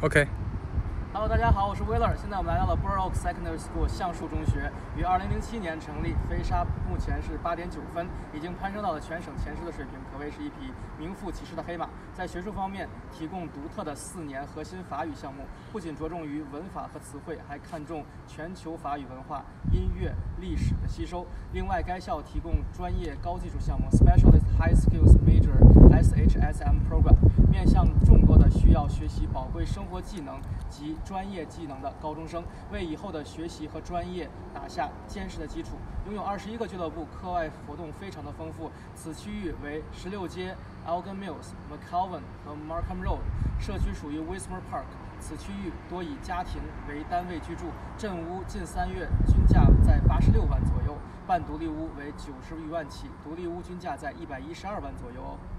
OK。 Hello， 大家好，我是 Wheeler。现在我们来到了 Burr Oak Secondary School 橡树中学，于2007年成立，飞沙目前是8.9分，已经攀升到了全省前10的水平，可谓是一匹名副其实的黑马。在学术方面，提供独特的4年核心法语项目，不仅着重于文法和词汇，还看重全球法语文化、音乐、历史的吸收。另外，该校提供专业高技术项目 Specialist High Skills Major (SHSM) Program， 面向众多的需要学习宝贵生活技能及专业技能的高中生，为以后的学习和专业打下坚实的基础。拥有21个俱乐部，课外活动非常的丰富。此区域为16街 Elgin Mills、McAlvin 和 Markham Road， 社区属于 Wismer Park。此区域多以家庭为单位居住，镇屋近3月均价在86万左右，半独立屋为90余万起，独立屋均价在112万左右哦。